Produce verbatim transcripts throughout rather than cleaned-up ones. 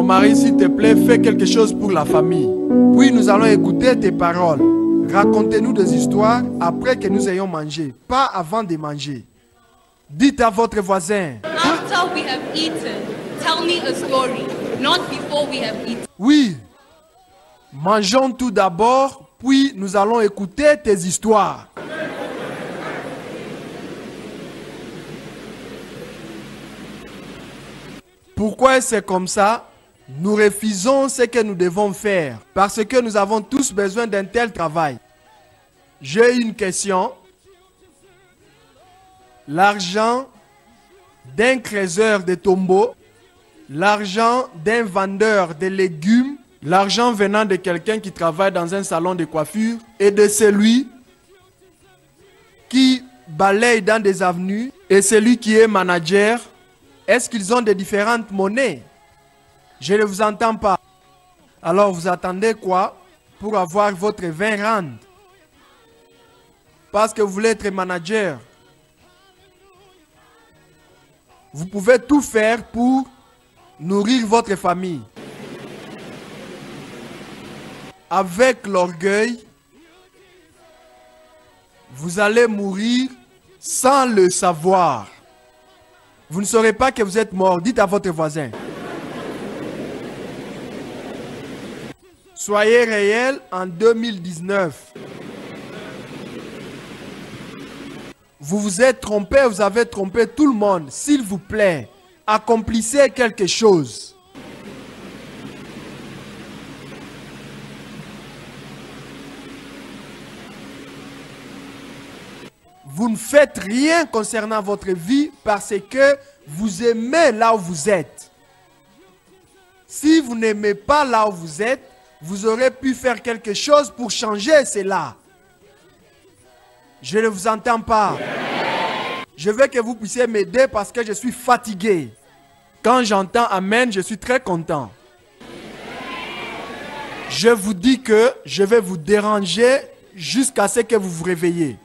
mari, s'il te plaît, fais quelque chose pour la famille. Puis nous allons écouter tes paroles. Racontez-nous des histoires après que nous ayons mangé, pas avant de manger. Dites à votre voisin. After we have eaten, tell me a story, not before we have eaten. Oui. Mangeons tout d'abord, puis nous allons écouter tes histoires. Pourquoi c'est comme ça? Nous refusons ce que nous devons faire parce que nous avons tous besoin d'un tel travail. J'ai une question. L'argent d'un creuseur de tombeaux, l'argent d'un vendeur de légumes, l'argent venant de quelqu'un qui travaille dans un salon de coiffure et de celui qui balaye dans des avenues et celui qui est manager, est-ce qu'ils ont des différentes monnaies? Je ne vous entends pas. Alors vous attendez quoi pour avoir votre vingt rand? Parce que vous voulez être manager. Vous pouvez tout faire pour nourrir votre famille. Avec l'orgueil, vous allez mourir sans le savoir. Vous ne saurez pas que vous êtes mort. Dites à votre voisin. Soyez réel en deux mille dix-neuf. Vous vous êtes trompé, vous avez trompé tout le monde. S'il vous plaît, accomplissez quelque chose. Vous ne faites rien concernant votre vie parce que vous aimez là où vous êtes. Si vous n'aimez pas là où vous êtes, vous aurez pu faire quelque chose pour changer cela. Je ne vous entends pas. Je veux que vous puissiez m'aider parce que je suis fatigué. Quand j'entends Amen, je suis très content. Je vous dis que je vais vous déranger jusqu'à ce que vous vous réveillez.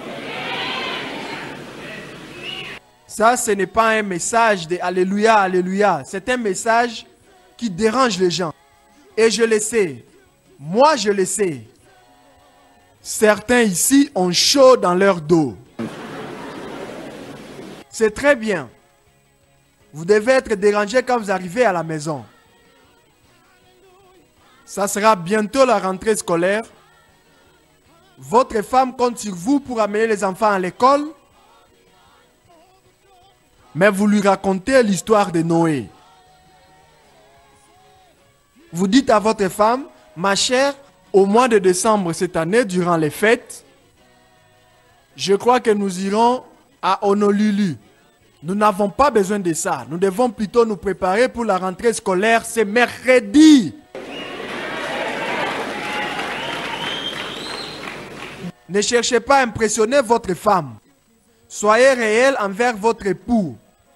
Ça, ce n'est pas un message de Alléluia, Alléluia. C'est un message qui dérange les gens. Et je le sais. Moi, je le sais. Certains ici ont chaud dans leur dos. C'est très bien. Vous devez être dérangé quand vous arrivez à la maison. Ça sera bientôt la rentrée scolaire. Votre femme compte sur vous pour amener les enfants à l'école. Mais vous lui racontez l'histoire de Noé. Vous dites à votre femme, ma chère, au mois de décembre cette année, durant les fêtes, je crois que nous irons à Honolulu. Nous n'avons pas besoin de ça. Nous devons plutôt nous préparer pour la rentrée scolaire. C'est mercredi. Ne cherchez pas à impressionner votre femme. Soyez réel envers votre époux.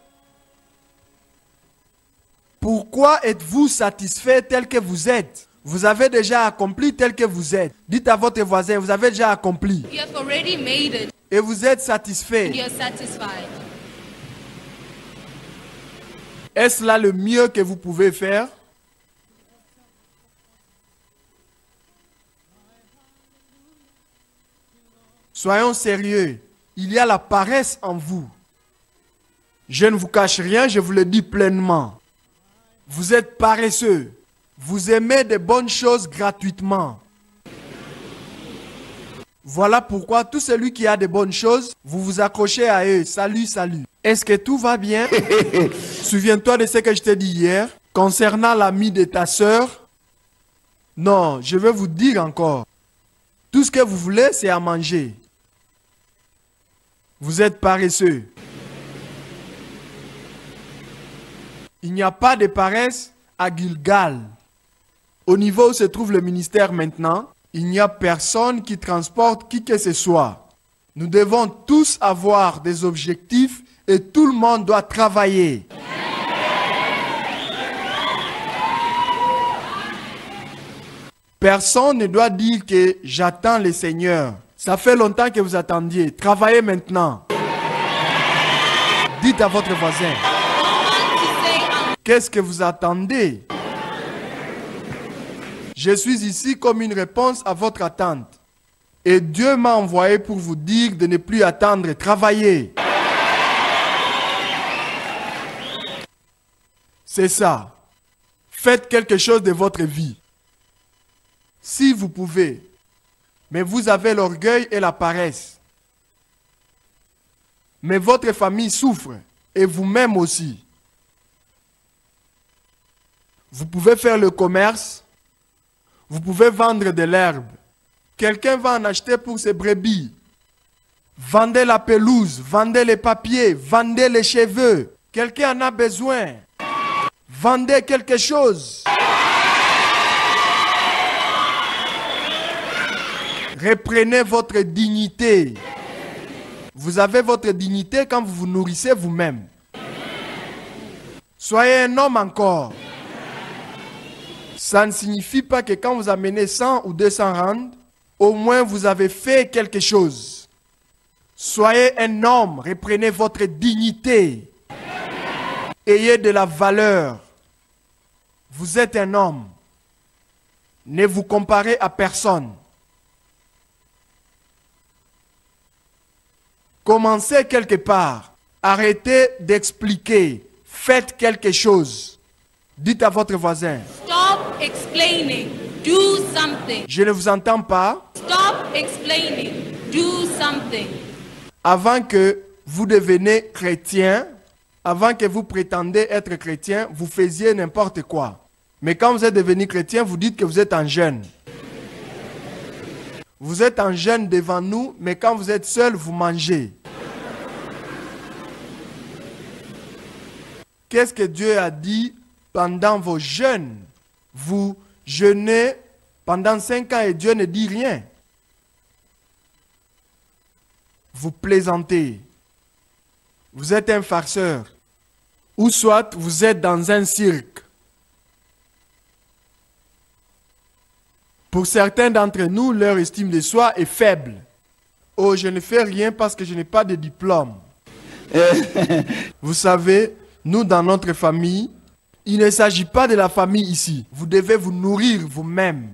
Pourquoi êtes-vous satisfait tel que vous êtes? Vous avez déjà accompli tel que vous êtes. Dites à votre voisin, vous avez déjà accompli. You have already made it. Et vous êtes satisfait. You are satisfied. Est-ce là le mieux que vous pouvez faire? Soyons sérieux. Il y a la paresse en vous. Je ne vous cache rien, je vous le dis pleinement. Vous êtes paresseux. Vous aimez de bonnes choses gratuitement. Voilà pourquoi tout celui qui a de bonnes choses, vous vous accrochez à eux. Salut, salut. Est-ce que tout va bien? Souviens-toi de ce que je t'ai dit hier concernant l'ami de ta sœur. Non, je vais vous dire encore. Tout ce que vous voulez, c'est à manger. Vous êtes paresseux. Il n'y a pas de paresse à Gilgal. Au niveau où se trouve le ministère maintenant, il n'y a personne qui transporte qui que ce soit. Nous devons tous avoir des objectifs et tout le monde doit travailler. Personne ne doit dire que j'attends le Seigneur. Ça fait longtemps que vous attendiez. Travaillez maintenant. Dites à votre voisin. Qu'est-ce que vous attendez? Je suis ici comme une réponse à votre attente. Et Dieu m'a envoyé pour vous dire de ne plus attendre et travailler. C'est ça. Faites quelque chose de votre vie. Si vous pouvez. Mais vous avez l'orgueil et la paresse. Mais votre famille souffre. Et vous-même aussi. Vous pouvez faire le commerce. Vous pouvez vendre de l'herbe. Quelqu'un va en acheter pour ses brebis. Vendez la pelouse, vendez les papiers, vendez les cheveux. Quelqu'un en a besoin. Vendez quelque chose. Reprenez votre dignité. Vous avez votre dignité quand vous vous nourrissez vous-même. Soyez un homme encore. Ça ne signifie pas que quand vous amenez cent ou deux cents rands, au moins vous avez fait quelque chose. Soyez un homme, reprenez votre dignité. Ayez de la valeur. Vous êtes un homme. Ne vous comparez à personne. Commencez quelque part. Arrêtez d'expliquer. Faites quelque chose. Dites à votre voisin. Stop explaining. Do something. Je ne vous entends pas. Stop explaining. Do something. Avant que vous deveniez chrétien, avant que vous prétendez être chrétien, vous faisiez n'importe quoi. Mais quand vous êtes devenu chrétien, vous dites que vous êtes en jeûne. Vous êtes en jeûne devant nous, mais quand vous êtes seul, vous mangez. Qu'est-ce que Dieu a dit pendant vos jeûnes? Vous jeûnez pendant cinq ans et Dieu ne dit rien. Vous plaisantez. Vous êtes un farceur. Ou soit vous êtes dans un cirque. Pour certains d'entre nous, leur estime de soi est faible. Oh, je ne fais rien parce que je n'ai pas de diplôme. Vous savez, nous, dans notre famille, il ne s'agit pas de la famille ici. Vous devez vous nourrir vous-même.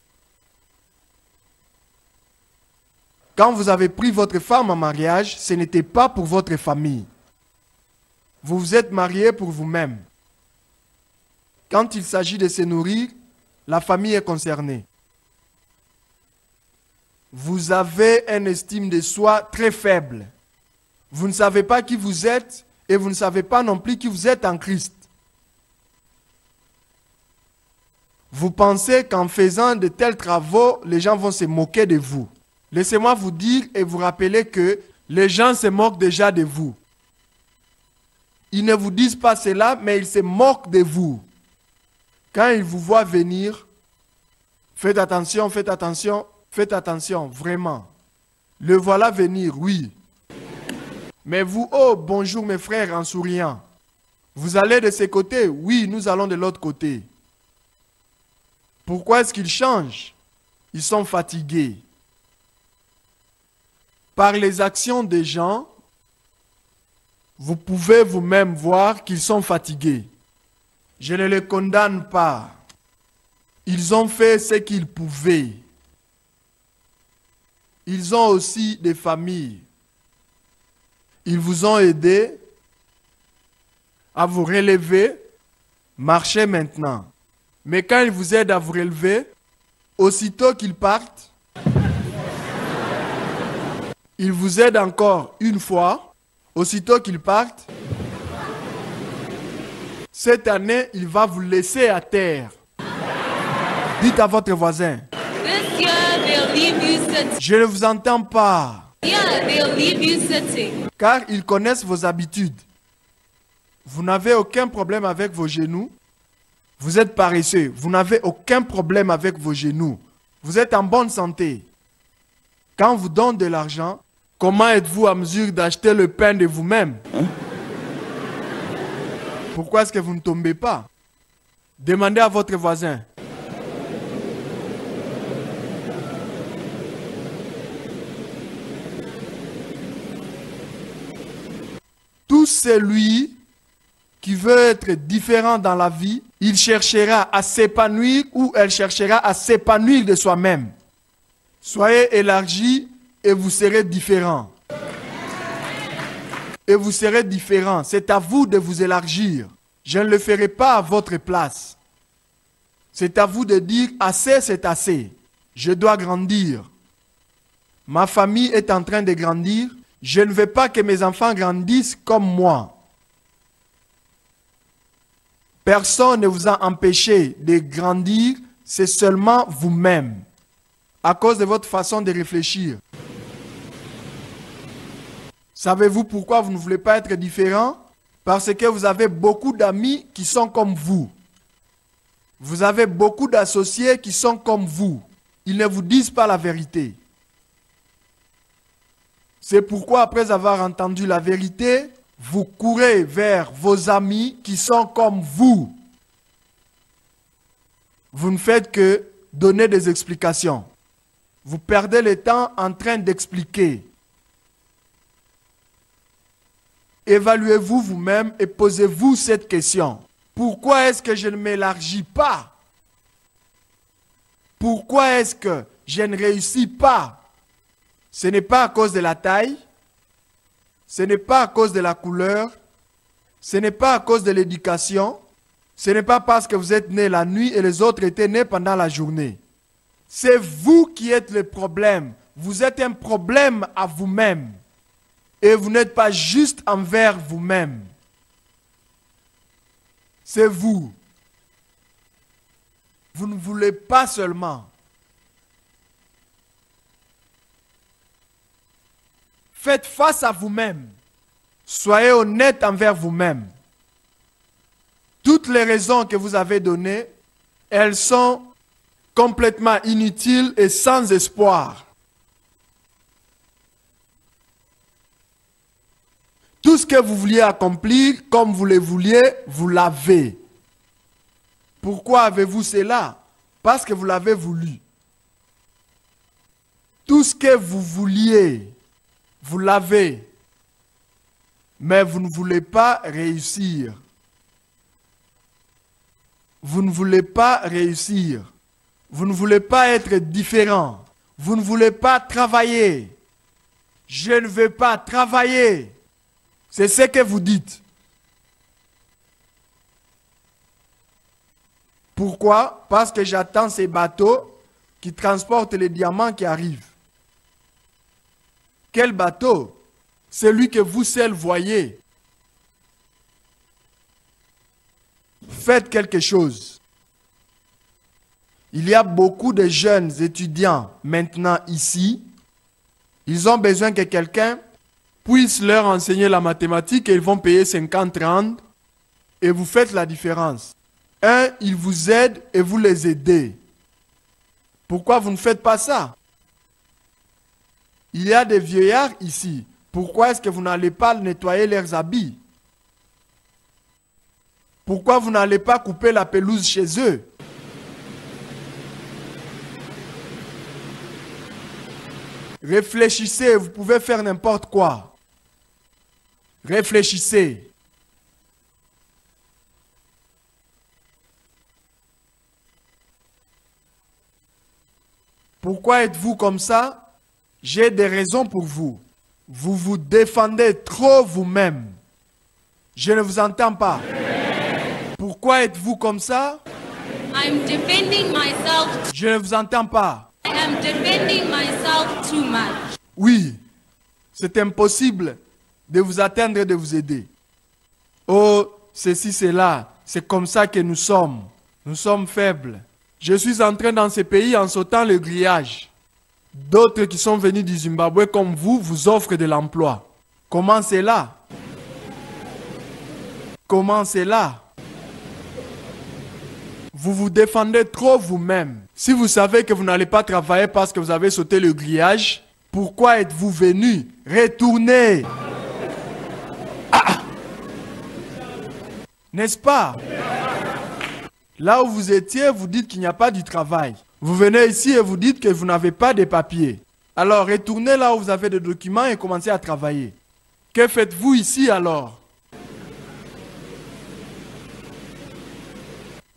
Quand vous avez pris votre femme en mariage, ce n'était pas pour votre famille. Vous vous êtes marié pour vous-même. Quand il s'agit de se nourrir, la famille est concernée. Vous avez une estime de soi très faible. Vous ne savez pas qui vous êtes et vous ne savez pas non plus qui vous êtes en Christ. Vous pensez qu'en faisant de tels travaux, les gens vont se moquer de vous. Laissez-moi vous dire et vous rappeler que les gens se moquent déjà de vous. Ils ne vous disent pas cela, mais ils se moquent de vous. Quand ils vous voient venir, faites attention, faites attention, faites attention, vraiment. Le voilà venir, oui. Mais vous, oh, bonjour mes frères, en souriant. Vous allez de ce côté? Oui, nous allons de l'autre côté. Pourquoi est-ce qu'ils changent? Ils sont fatigués. Par les actions des gens, vous pouvez vous-même voir qu'ils sont fatigués. Je ne les condamne pas. Ils ont fait ce qu'ils pouvaient. Ils ont aussi des familles. Ils vous ont aidé à vous relever. Marchez maintenant. Mais quand ils vous aident à vous relever, aussitôt qu'ils partent, ils vous aident encore une fois. Aussitôt qu'ils partent, cette année, il va vous laisser à terre. Dites à votre voisin. This year they'll leave you sitting. Je ne vous entends pas. Yeah, they'll leave you sitting. Car ils connaissent vos habitudes. Vous n'avez aucun problème avec vos genoux. Vous êtes paresseux. Vous n'avez aucun problème avec vos genoux. Vous êtes en bonne santé. Quand on vous donne de l'argent, comment êtes-vous à mesure d'acheter le pain de vous-même? Hein? Pourquoi est-ce que vous ne tombez pas? Demandez à votre voisin. Tout celui qui veut être différent dans la vie il cherchera à s'épanouir ou elle cherchera à s'épanouir de soi-même. Soyez élargi et vous serez différent. Et vous serez différent. C'est à vous de vous élargir. Je ne le ferai pas à votre place. C'est à vous de dire assez, c'est assez. Je dois grandir. Ma famille est en train de grandir. Je ne veux pas que mes enfants grandissent comme moi. Personne ne vous a empêché de grandir, c'est seulement vous-même, à cause de votre façon de réfléchir. Savez-vous pourquoi vous ne voulez pas être différent? Parce que vous avez beaucoup d'amis qui sont comme vous. Vous avez beaucoup d'associés qui sont comme vous. Ils ne vous disent pas la vérité. C'est pourquoi, après avoir entendu la vérité, vous courez vers vos amis qui sont comme vous. Vous ne faites que donner des explications. Vous perdez le temps en train d'expliquer. Évaluez-vous vous-même et posez-vous cette question. Pourquoi est-ce que je ne m'élargis pas? Pourquoi est-ce que je ne réussis pas? Ce n'est pas à cause de la taille. Ce n'est pas à cause de la couleur, ce n'est pas à cause de l'éducation, ce n'est pas parce que vous êtes né la nuit et les autres étaient nés pendant la journée. C'est vous qui êtes le problème. Vous êtes un problème à vous-même. Et vous n'êtes pas juste envers vous-même. C'est vous. Vous ne voulez pas seulement. Faites face à vous-même. Soyez honnête envers vous-même. Toutes les raisons que vous avez données, elles sont complètement inutiles et sans espoir. Tout ce que vous vouliez accomplir, comme vous le vouliez, vous l'avez. Pourquoi avez-vous cela? Parce que vous l'avez voulu. Tout ce que vous vouliez, vous l'avez, mais vous ne voulez pas réussir. Vous ne voulez pas réussir. Vous ne voulez pas être différent. Vous ne voulez pas travailler. Je ne veux pas travailler. C'est ce que vous dites. Pourquoi? Parce que j'attends ces bateaux qui transportent les diamants qui arrivent. Quel bateau? Celui que vous seul voyez. Faites quelque chose. Il y a beaucoup de jeunes étudiants maintenant ici. Ils ont besoin que quelqu'un puisse leur enseigner la mathématique et ils vont payer cinquante rand et vous faites la différence. Un, ils vous aident et vous les aidez. Pourquoi vous ne faites pas ça? Il y a des vieillards ici. Pourquoi est-ce que vous n'allez pas nettoyer leurs habits? Pourquoi vous n'allez pas couper la pelouse chez eux? Réfléchissez, vous pouvez faire n'importe quoi. Réfléchissez. Pourquoi êtes-vous comme ça? J'ai des raisons pour vous. Vous vous défendez trop vous-même. Je ne vous entends pas. Pourquoi êtes-vous comme ça? I'm defending myself. Je ne vous entends pas. I am defending myself too much. Oui, c'est impossible de vous atteindre et de vous aider. Oh, ceci, cela, c'est comme ça que nous sommes. Nous sommes faibles. Je suis entré dans ce pays en sautant le grillage. D'autres qui sont venus du Zimbabwe comme vous vous offrent de l'emploi. Comment c'est là? Comment c'est là? Vous vous défendez trop vous-même. Si vous savez que vous n'allez pas travailler parce que vous avez sauté le grillage, pourquoi êtes-vous venu? Retournez. Ah! N'est-ce pas? Là où vous étiez, vous dites qu'il n'y a pas du travail. Vous venez ici et vous dites que vous n'avez pas de papiers. Alors retournez là où vous avez des documents et commencez à travailler. Que faites-vous ici alors?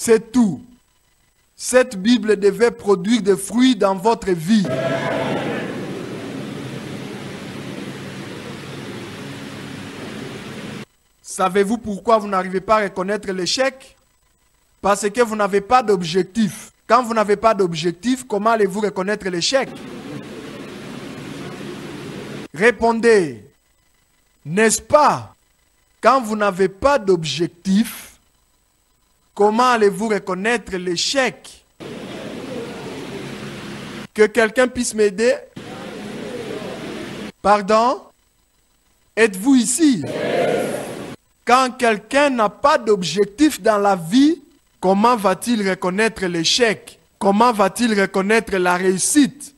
C'est tout. Cette Bible devait produire des fruits dans votre vie. Savez-vous pourquoi vous n'arrivez pas à reconnaître l'échec? Parce que vous n'avez pas d'objectif. Quand vous n'avez pas d'objectif, comment allez-vous reconnaître l'échec? Répondez. N'est-ce pas? Quand vous n'avez pas d'objectif, comment allez-vous reconnaître l'échec? Que quelqu'un puisse m'aider? Pardon? Êtes-vous ici? Quand quelqu'un n'a pas d'objectif dans la vie, comment va-t-il reconnaître l'échec? Comment va-t-il reconnaître la réussite?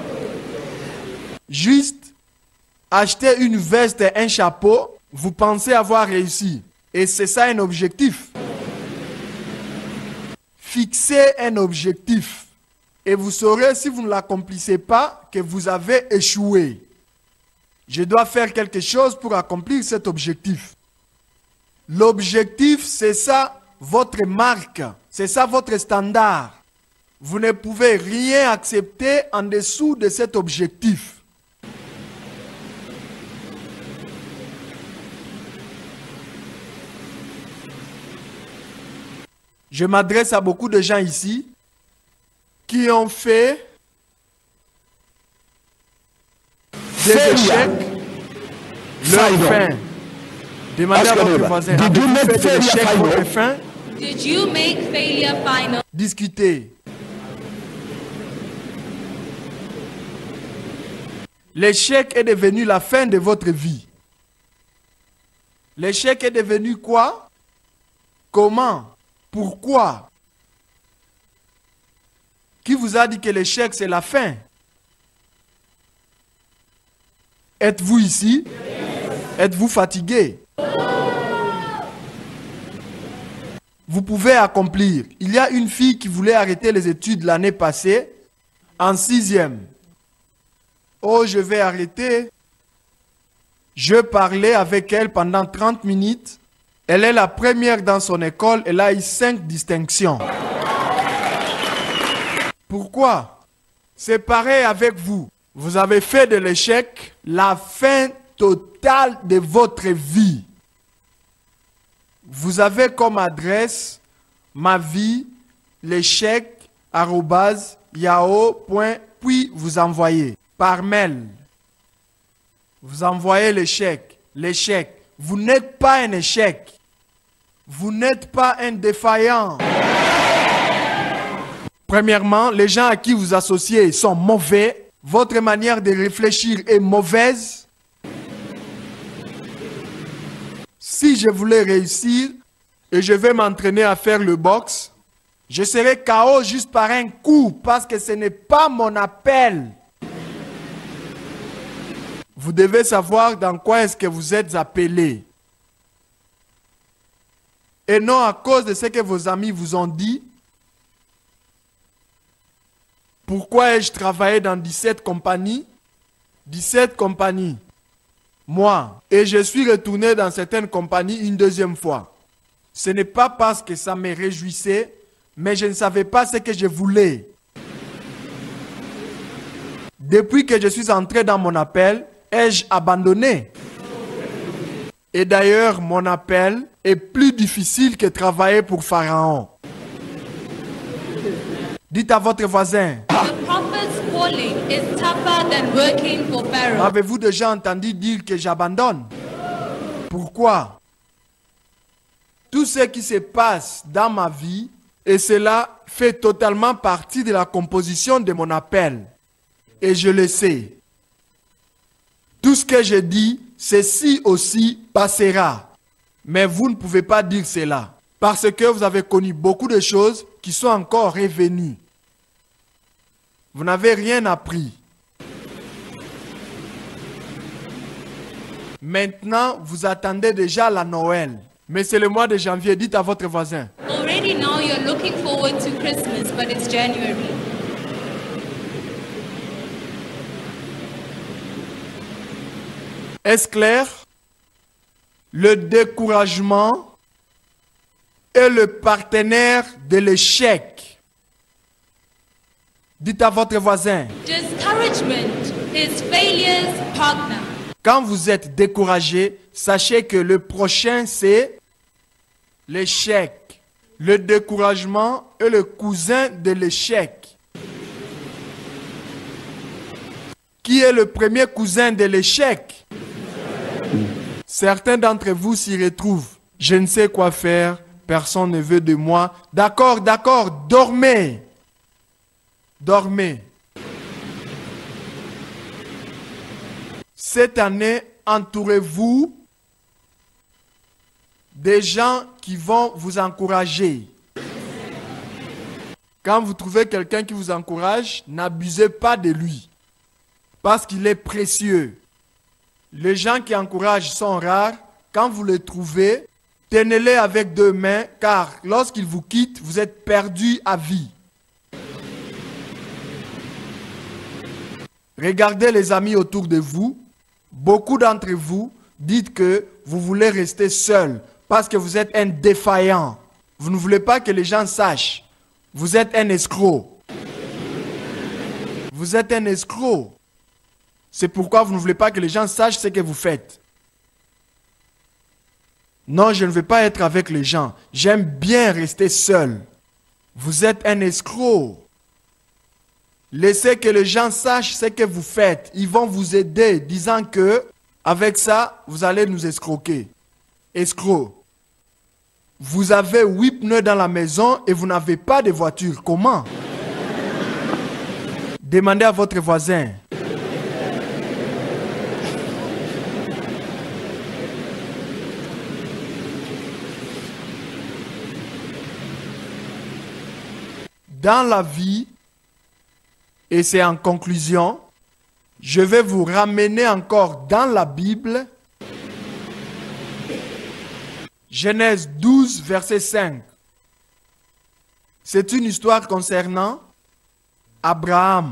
Juste acheter une veste et un chapeau, vous pensez avoir réussi. Et c'est ça un objectif. Fixez un objectif. Et vous saurez, si vous ne l'accomplissez pas, que vous avez échoué. Je dois faire quelque chose pour accomplir cet objectif. L'objectif, c'est ça votre marque. C'est ça votre standard. Vous ne pouvez rien accepter en dessous de cet objectif. Je m'adresse à beaucoup de gens ici qui ont fait des échecs leur fin. Demandez à votre voisin, avez-vous fait de l'échec votre fin? Did you make failure final? Discutez. L'échec est devenu la fin de votre vie. L'échec est devenu quoi? Comment? Pourquoi? Qui vous a dit que l'échec c'est la fin? Êtes-vous ici? Êtes-vous fatigué? Vous pouvez accomplir. Il y a une fille qui voulait arrêter les études l'année passée, en sixième. Oh, je vais arrêter. Je parlais avec elle pendant trente minutes. Elle est la première dans son école. Elle a eu cinq distinctions. Pourquoi? C'est pareil avec vous. Vous avez fait de l'échec la fin totale de votre vie. Vous avez comme adresse ma vie, l'échec, arrobase, yahoo point, puis vous envoyez par mail. Vous envoyez l'échec, l'échec. Vous n'êtes pas un échec. Vous n'êtes pas un défaillant. Premièrement, les gens à qui vous associez sont mauvais. Votre manière de réfléchir est mauvaise. Si je voulais réussir et je vais m'entraîner à faire le boxe, je serai K O juste par un coup parce que ce n'est pas mon appel. Vous devez savoir dans quoi est-ce que vous êtes appelé. Et non à cause de ce que vos amis vous ont dit. Pourquoi ai-je travaillé dans dix-sept compagnies? dix-sept compagnies. Moi. Et je suis retourné dans certaines compagnies une deuxième fois. Ce n'est pas parce que ça me réjouissait, mais je ne savais pas ce que je voulais. Depuis que je suis entré dans mon appel, ai-je abandonné? Et d'ailleurs, mon appel est plus difficile que travailler pour Pharaon. Dites à votre voisin. The prophet's calling is tougher than working for Pharaoh. Avez-vous déjà entendu dire que j'abandonne? Pourquoi? Tout ce qui se passe dans ma vie, et cela fait totalement partie de la composition de mon appel. Et je le sais. Tout ce que je dis, ceci aussi passera. Mais vous ne pouvez pas dire cela. Parce que vous avez connu beaucoup de choses qui sont encore revenues. Vous n'avez rien appris. Maintenant, vous attendez déjà la Noël. Mais c'est le mois de janvier. Dites à votre voisin. Already now you're looking forward to Christmas, but it's January. Est-ce clair? Le découragement est le partenaire de l'échec. Dites à votre voisin. Discouragement is failure's partner. Quand vous êtes découragé, sachez que le prochain, c'est l'échec. Le découragement est le cousin de l'échec. Qui est le premier cousin de l'échec? Certains d'entre vous s'y retrouvent. Je ne sais quoi faire, personne ne veut de moi. D'accord, d'accord, dormez. Dormez. Cette année, entourez-vous des gens qui vont vous encourager. Quand vous trouvez quelqu'un qui vous encourage, n'abusez pas de lui, parce qu'il est précieux. Les gens qui encouragent sont rares. Quand vous les trouvez, tenez-les avec deux mains, car lorsqu'ils vous quittent, vous êtes perdus à vie. Regardez les amis autour de vous. Beaucoup d'entre vous dites que vous voulez rester seul parce que vous êtes un défaillant. Vous ne voulez pas que les gens sachent. Vous êtes un escroc. Vous êtes un escroc. C'est pourquoi vous ne voulez pas que les gens sachent ce que vous faites. Non, je ne veux pas être avec les gens. J'aime bien rester seul. Vous êtes un escroc. Laissez que les gens sachent ce que vous faites. Ils vont vous aider, disant que, avec ça, vous allez nous escroquer. Escroc. Vous avez huit pneus dans la maison et vous n'avez pas de voiture. Comment? Demandez à votre voisin. Dans la vie, et c'est en conclusion, je vais vous ramener encore dans la Bible. Genèse douze, verset cinq. C'est une histoire concernant Abraham.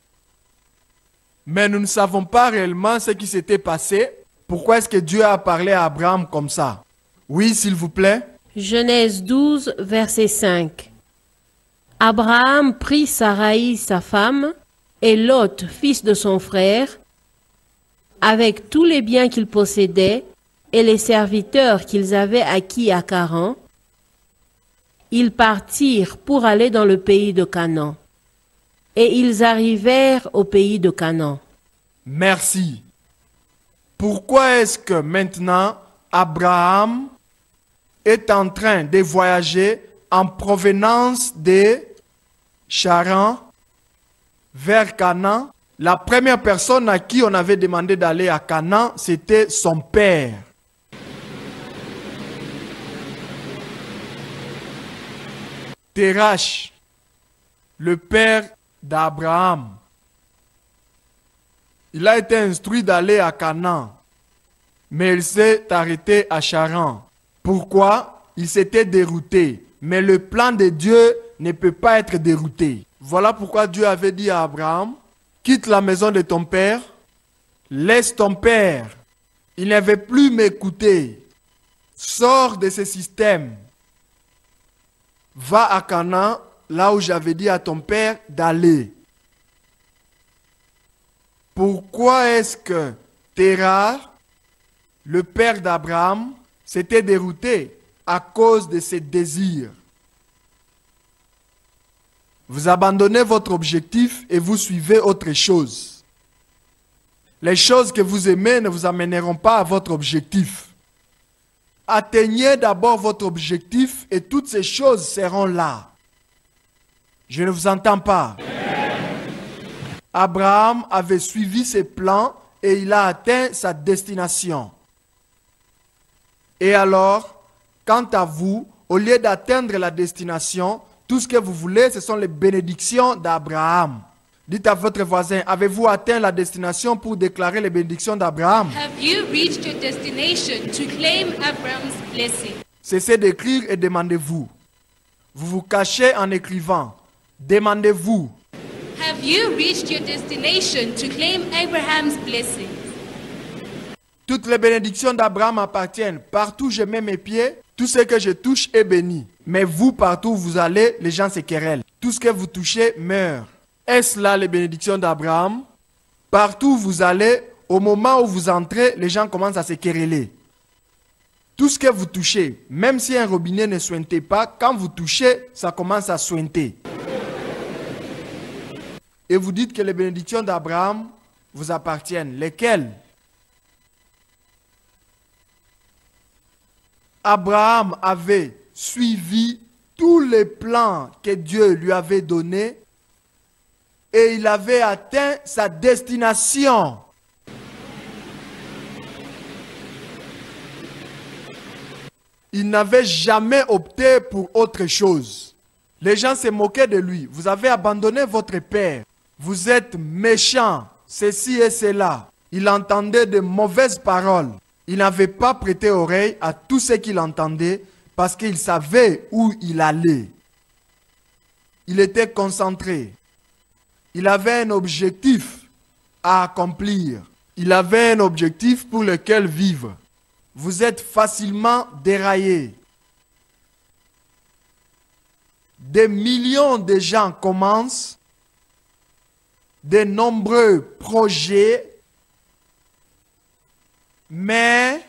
Mais nous ne savons pas réellement ce qui s'était passé. Pourquoi est-ce que Dieu a parlé à Abraham comme ça? Oui, s'il vous plaît. Genèse douze, verset cinq. Abraham prit Saraï, sa femme, et Lot, fils de son frère, avec tous les biens qu'ils possédaient et les serviteurs qu'ils avaient acquis à Charan. Ils partirent pour aller dans le pays de Canaan. Et ils arrivèrent au pays de Canaan. Merci. Pourquoi est-ce que maintenant Abraham est en train de voyager en provenance de Charan vers Canaan? La première personne à qui on avait demandé d'aller à Canaan, c'était son père. Terach, le père d'Abraham. Il a été instruit d'aller à Canaan, mais il s'est arrêté à Charan. Pourquoi? Il s'était dérouté. Mais le plan de Dieu ne peut pas être dérouté. Voilà pourquoi Dieu avait dit à Abraham, quitte la maison de ton père, laisse ton père. Il ne veut plus m'écouter. Sors de ce système. Va à Canaan, là où j'avais dit à ton père d'aller. Pourquoi est-ce que Terah, le père d'Abraham, s'était dérouté? À cause de ses désirs. Vous abandonnez votre objectif et vous suivez autre chose. Les choses que vous aimez ne vous amèneront pas à votre objectif. Atteignez d'abord votre objectif et toutes ces choses seront là. Je ne vous entends pas. Abraham avait suivi ses plans et il a atteint sa destination. Et alors, quant à vous, au lieu d'atteindre la destination, tout ce que vous voulez, ce sont les bénédictions d'Abraham. Dites à votre voisin, avez-vous atteint la destination pour déclarer les bénédictions d'Abraham? Have you reached your destination to claim Abraham's blessing? Cessez d'écrire et demandez-vous. Vous vous cachez en écrivant. Demandez-vous. Have you reached your destination to claim Abraham's blessing? Toutes les bénédictions d'Abraham appartiennent. Partout je mets mes pieds, tout ce que je touche est béni. Mais vous, partout où vous allez, les gens se querellent. Tout ce que vous touchez meurt. Est-ce là les bénédictions d'Abraham? Partout où vous allez, au moment où vous entrez, les gens commencent à se quereller. Tout ce que vous touchez, même si un robinet ne sointait pas, quand vous touchez, ça commence à sointer. Et vous dites que les bénédictions d'Abraham vous appartiennent. Lesquelles? Abraham avait suivi tous les plans que Dieu lui avait donnés et il avait atteint sa destination. Il n'avait jamais opté pour autre chose. Les gens se moquaient de lui. Vous avez abandonné votre père. Vous êtes méchant, ceci et cela. Il entendait de mauvaises paroles. Il n'avait pas prêté oreille à tout ce qu'il entendait parce qu'il savait où il allait. Il était concentré. Il avait un objectif à accomplir. Il avait un objectif pour lequel vivre. Vous êtes facilement déraillé. Des millions de gens commencent de nombreux projets, mais,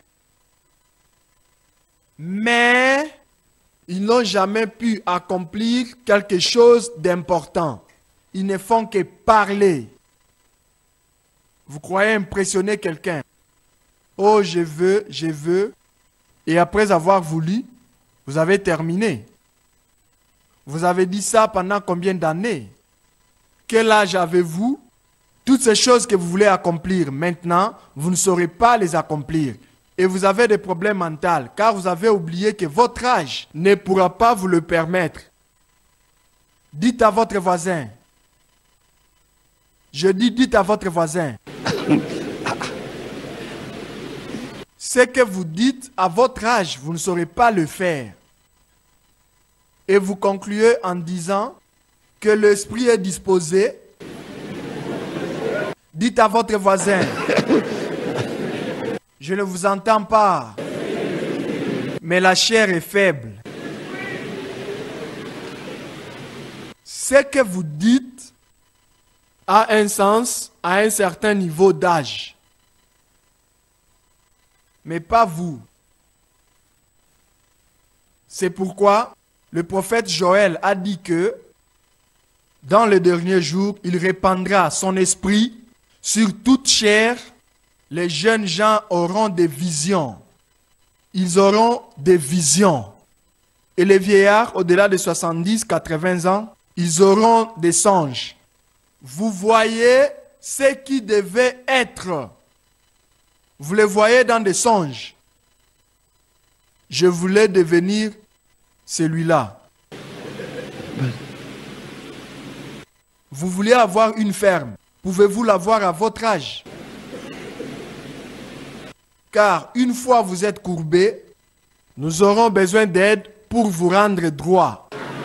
mais, ils n'ont jamais pu accomplir quelque chose d'important. Ils ne font que parler. Vous croyez impressionner quelqu'un. Oh, je veux, je veux. Et après avoir voulu, vous avez terminé. Vous avez dit ça pendant combien d'années? Quel âge avez-vous? Toutes ces choses que vous voulez accomplir maintenant, vous ne saurez pas les accomplir. Et vous avez des problèmes mentaux, car vous avez oublié que votre âge ne pourra pas vous le permettre. Dites à votre voisin. Je dis, dites à votre voisin. Ce que vous dites à votre âge, vous ne saurez pas le faire. Et vous concluez en disant que l'esprit est disposé. Dites à votre voisin. Je ne vous entends pas. Mais la chair est faible. Ce que vous dites a un sens à un certain niveau d'âge. Mais pas vous. C'est pourquoi le prophète Joël a dit que dans les derniers jours, il répandra son esprit sur toute chair. Les jeunes gens auront des visions. Ils auront des visions. Et les vieillards, au-delà de soixante-dix, quatre-vingts ans, ils auront des songes. Vous voyez ce qui devait être. Vous les voyez dans des songes. Je voulais devenir celui-là. Vous voulez avoir une ferme. Pouvez-vous l'avoir à votre âge? Car une fois vous êtes courbé, nous aurons besoin d'aide pour vous rendre droit.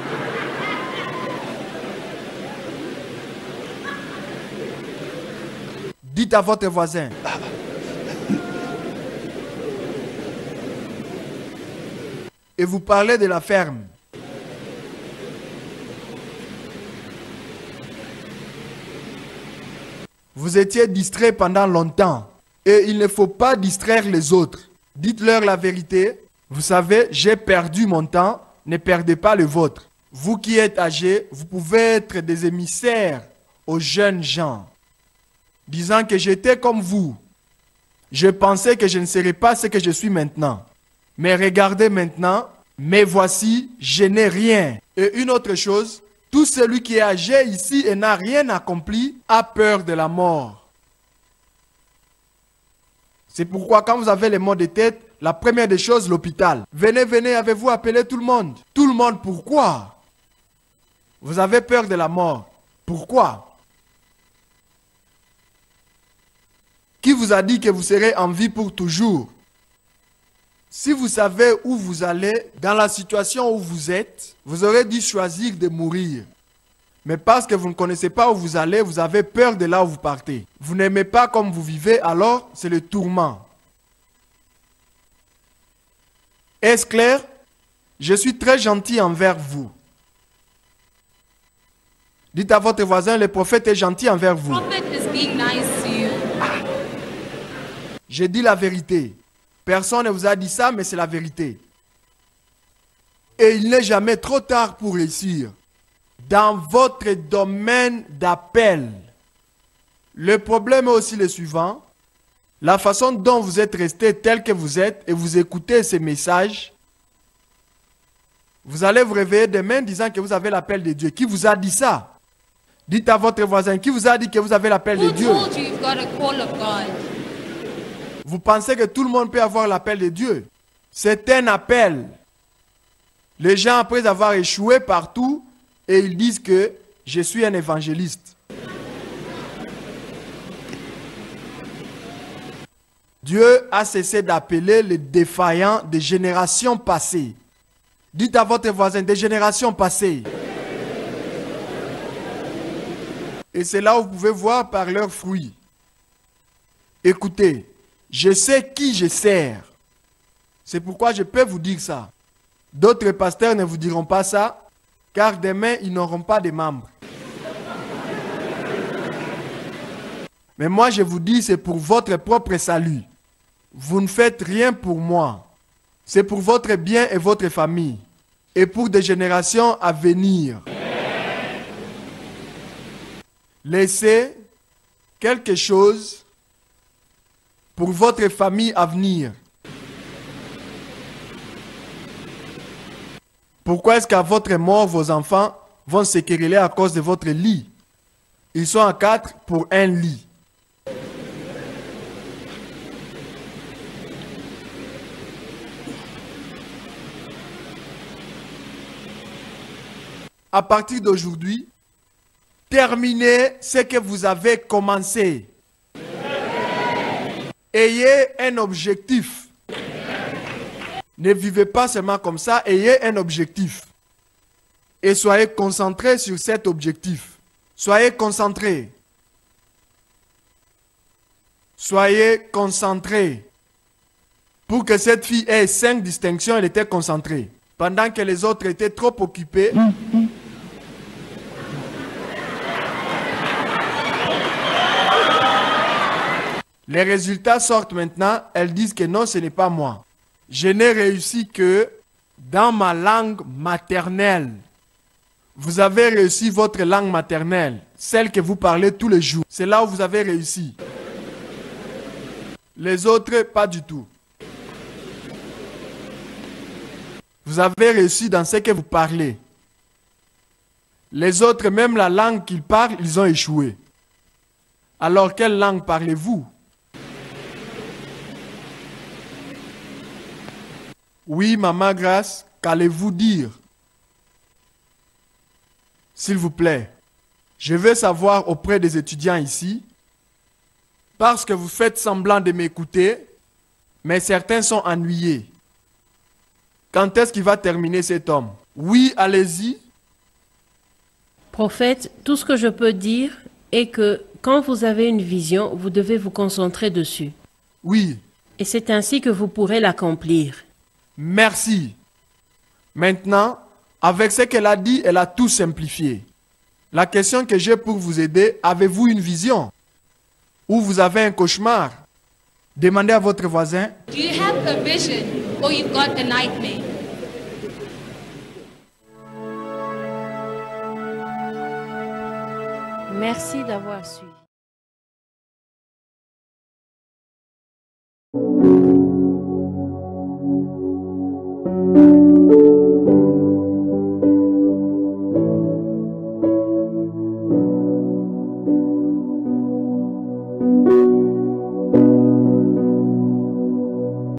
Dites à votre voisin. Et vous parlez de la ferme. Vous étiez distrait pendant longtemps. Et il ne faut pas distraire les autres. Dites-leur la vérité. Vous savez, j'ai perdu mon temps. Ne perdez pas le vôtre. Vous qui êtes âgés, vous pouvez être des émissaires aux jeunes gens. Disant que j'étais comme vous. Je pensais que je ne serais pas ce que je suis maintenant. Mais regardez maintenant, mais voici, je n'ai rien. Et une autre chose, tout celui qui est âgé ici et n'a rien accompli a peur de la mort. C'est pourquoi quand vous avez les maux de tête, la première des choses, l'hôpital. Venez, venez, avez-vous appelé tout le monde? Tout le monde, pourquoi? Vous avez peur de la mort. Pourquoi? Qui vous a dit que vous serez en vie pour toujours? Si vous savez où vous allez, dans la situation où vous êtes, vous aurez dû choisir de mourir. Mais parce que vous ne connaissez pas où vous allez, vous avez peur de là où vous partez. Vous n'aimez pas comme vous vivez, alors c'est le tourment. Est-ce clair? Je suis très gentil envers vous. Dites à votre voisin, le prophète est gentil envers vous. Prophet is being nice to you. J'ai dit la vérité. Personne ne vous a dit ça, mais c'est la vérité. Et il n'est jamais trop tard pour réussir. Dans votre domaine d'appel. Le problème est aussi le suivant. La façon dont vous êtes resté tel que vous êtes et vous écoutez ces messages, vous allez vous réveiller demain disant que vous avez l'appel de Dieu. Qui vous a dit ça? Dites à votre voisin, qui vous a dit que vous avez l'appel de Who Dieu? told you you've got a call of God? Vous pensez que tout le monde peut avoir l'appel de Dieu? C'est un appel. Les gens, après avoir échoué partout, et ils disent que je suis un évangéliste. Dieu a cessé d'appeler les défaillants des générations passées. Dites à votre voisin, des générations passées. Et c'est là où vous pouvez voir par leurs fruits. Écoutez, je sais qui je sers. C'est pourquoi je peux vous dire ça. D'autres pasteurs ne vous diront pas ça, car demain, ils n'auront pas de membres. Mais moi, je vous dis, c'est pour votre propre salut. Vous ne faites rien pour moi. C'est pour votre bien et votre famille. Et pour des générations à venir. Laissez quelque chose pour votre famille à venir. Pourquoi est-ce qu'à votre mort, vos enfants vont se quereller à cause de votre lit? Ils sont à quatre pour un lit. À partir d'aujourd'hui, terminez ce que vous avez commencé. Ayez un objectif. Ne vivez pas seulement comme ça, ayez un objectif. Et soyez concentrés sur cet objectif. Soyez concentrés. Soyez concentrés. Pour que cette fille ait cinq distinctions, elle était concentrée. Pendant que les autres étaient trop occupés. Les résultats sortent maintenant, elles disent que non, ce n'est pas moi. Je n'ai réussi que dans ma langue maternelle. Vous avez réussi votre langue maternelle, celle que vous parlez tous les jours. C'est là où vous avez réussi. Les autres, pas du tout. Vous avez réussi dans ce que vous parlez. Les autres, même la langue qu'ils parlent, ils ont échoué. Alors, quelle langue parlez-vous? Oui, Maman Grâce, qu'allez-vous dire? S'il vous plaît, je veux savoir auprès des étudiants ici, parce que vous faites semblant de m'écouter, mais certains sont ennuyés. Quand est-ce qu'il va terminer cet homme? Oui, allez-y. Prophète, tout ce que je peux dire est que quand vous avez une vision, vous devez vous concentrer dessus. Oui. Et c'est ainsi que vous pourrez l'accomplir. Merci. Maintenant, avec ce qu'elle a dit, elle a tout simplifié. La question que j'ai pour vous aider, avez-vous une vision? Ou vous avez un cauchemar? Demandez à votre voisin. Do you have a vision or you've got a nightmare? Merci d'avoir suivi.